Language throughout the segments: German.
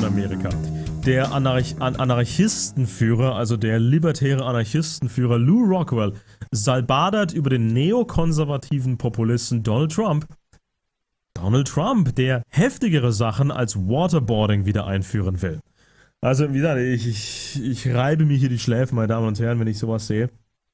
in Amerika. Der Anarchistenführer, also der libertäre Anarchistenführer Lew Rockwell, salbadert über den neokonservativen Populisten Donald Trump. Donald Trump, der heftigere Sachen als Waterboarding wieder einführen will. Also, wie gesagt, ich reibe mir hier die Schläfen, meine Damen und Herren, wenn ich sowas sehe.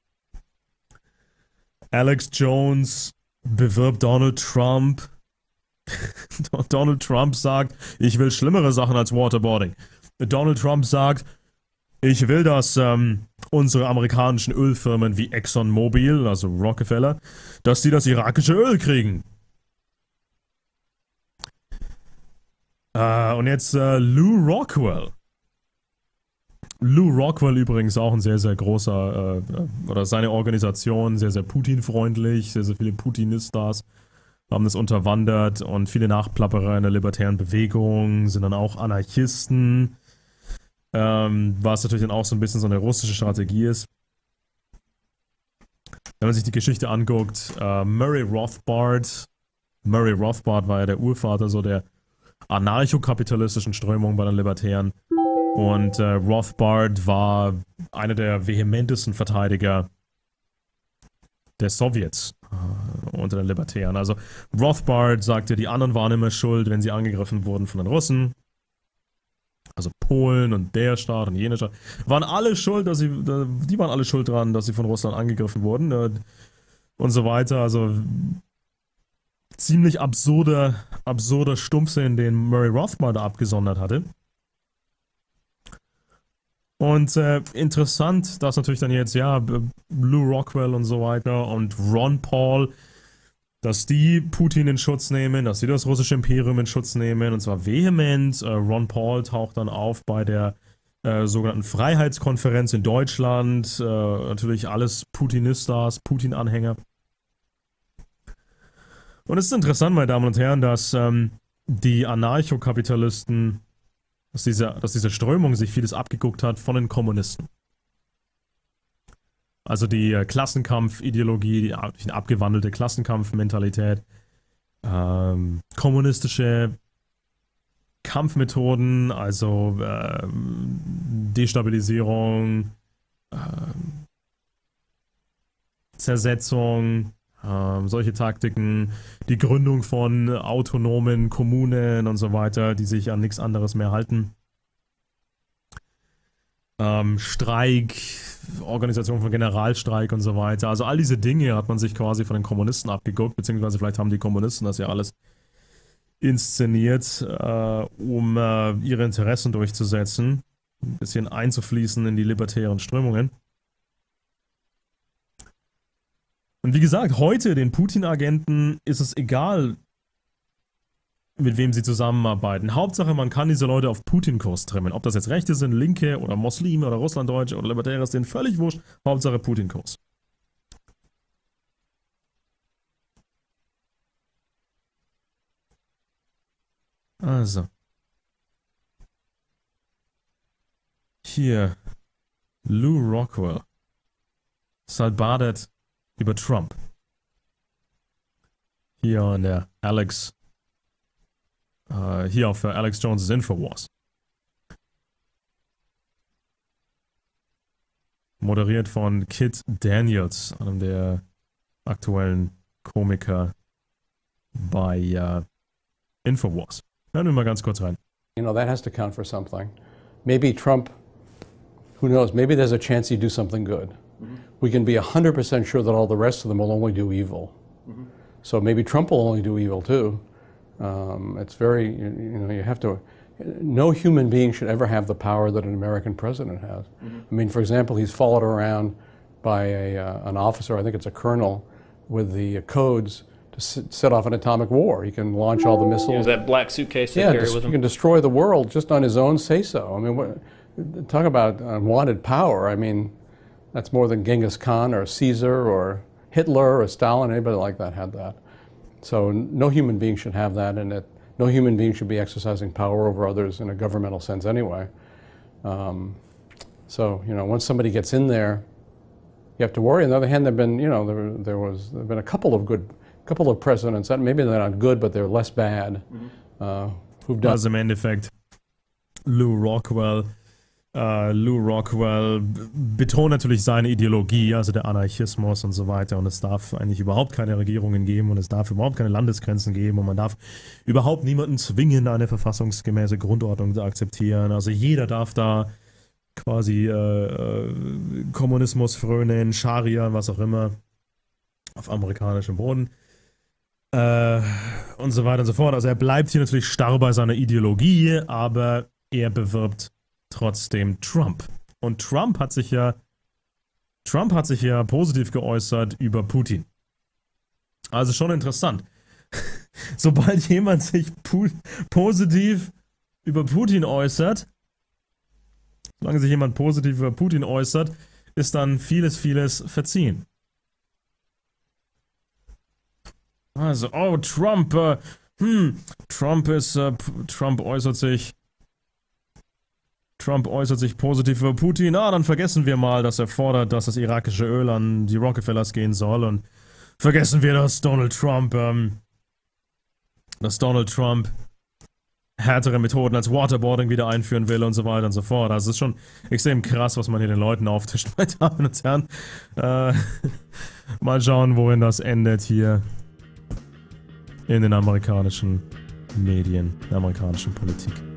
Alex Jones bewirbt Donald Trump. Donald Trump sagt, ich will schlimmere Sachen als Waterboarding. Donald Trump sagt, ich will, dass unsere amerikanischen Ölfirmen wie ExxonMobil, also Rockefeller, dass die das irakische Öl kriegen. Und jetzt Lew Rockwell. Lew Rockwell übrigens auch ein sehr, sehr großer, oder seine Organisation, sehr, sehr Putin-freundlich, sehr, sehr viele Putinistas haben das unterwandert und viele Nachplapperer in der libertären Bewegung sind dann auch Anarchisten, was natürlich dann auch so ein bisschen so eine russische Strategie ist. Wenn man sich die Geschichte anguckt, Murray Rothbard war ja der Urvater so der anarchokapitalistischen Strömung bei den Libertären. Und Rothbard war einer der vehementesten Verteidiger der Sowjets unter den Libertären. Also Rothbard sagte, die anderen waren immer schuld, wenn sie angegriffen wurden von den Russen. Also Polen und der Staat und jener Staat. Waren alle schuld, die waren alle schuld dran, dass sie von Russland angegriffen wurden. Und so weiter. Also ziemlich absurder Stumpfsinn, den Murray Rothbard da abgesondert hatte. Und interessant, dass natürlich dann jetzt, ja, Lew Rockwell und so weiter und Ron Paul, dass die Putin in Schutz nehmen, dass sie das russische Imperium in Schutz nehmen, und zwar vehement. Ron Paul taucht dann auf bei der sogenannten Freiheitskonferenz in Deutschland. Natürlich alles Putinistas, Putin-Anhänger. Und es ist interessant, meine Damen und Herren, dass die Anarchokapitalisten, dass diese Strömung sich vieles abgeguckt hat von den Kommunisten. Also die Klassenkampfideologie, die abgewandelte Klassenkampfmentalität, kommunistische Kampfmethoden, also Destabilisierung, Zersetzung, solche Taktiken, die Gründung von autonomen Kommunen und so weiter, die sich an nichts anderes mehr halten. Streik, Organisation von Generalstreik und so weiter. Also all diese Dinge hat man sich quasi von den Kommunisten abgeguckt, beziehungsweise vielleicht haben die Kommunisten das ja alles inszeniert, um ihre Interessen durchzusetzen, ein bisschen einzufließen in die libertären Strömungen. Und wie gesagt, heute den Putin-Agenten ist es egal, mit wem sie zusammenarbeiten. Hauptsache, man kann diese Leute auf Putin-Kurs trimmen. Ob das jetzt Rechte sind, Linke oder Muslime oder Russlanddeutsche oder Libertäre sind, völlig wurscht. Hauptsache Putin-Kurs. Also. Hier. Lew Rockwell. Salbadet über Trump. Hier an der hier auf Alex Jones' Infowars. Moderiert von Kit Daniels, einem der aktuellen Komiker bei Infowars. Hören wir mal ganz kurz rein. You know, that has to count for something. Maybe Trump, who knows, maybe there's a chance he'd do something good. We can be 100% sure that all the rest of them will only do evil. So maybe Trump will only do evil too. It's very, you know, you have to, no human being should ever have the power that an American president has. I mean, for example, he's followed around by an officer, I think it's a colonel, with the codes to set off an atomic war. He can launch all the missiles. Yeah, that black suitcase they carry with him. He can destroy the world just on his own say-so. I mean, talk about unwanted power. I mean, that's more than Genghis Khan or Caesar or Hitler or Stalin. Anybody like that had that. So no human being should have that, and no human being should be exercising power over others in a governmental sense anyway. So, you know, once somebody gets in there, you have to worry. On the other hand, there've been, you know, there've been a couple of presidents that maybe they're not good, but they're less bad. Who've done. Also im Endeffekt Lou Rockwell betont natürlich seine Ideologie, also der Anarchismus und so weiter, und es darf eigentlich überhaupt keine Regierungen geben und es darf überhaupt keine Landesgrenzen geben und man darf überhaupt niemanden zwingen, eine verfassungsgemäße Grundordnung zu akzeptieren. Also jeder darf da quasi Kommunismus frönen, Scharia, was auch immer, auf amerikanischem Boden und so weiter und so fort. Also er bleibt hier natürlich starr bei seiner Ideologie, aber er bewirbt trotzdem Trump. Und Trump hat sich ja positiv geäußert über Putin. Also schon interessant. Sobald jemand sich positiv über Putin äußert, solange sich jemand positiv über Putin äußert, ist dann vieles verziehen. Also, oh, Trump äußert sich positiv über Putin. Dann vergessen wir mal, dass er fordert, dass das irakische Öl an die Rockefellers gehen soll, und vergessen wir, dass Donald Trump härtere Methoden als Waterboarding wieder einführen will und so weiter und so fort. Also es ist schon extrem krass, was man hier den Leuten auftischt, meine Damen und Herren. Mal schauen, wohin das endet hier in den amerikanischen Medien, der amerikanischen Politik.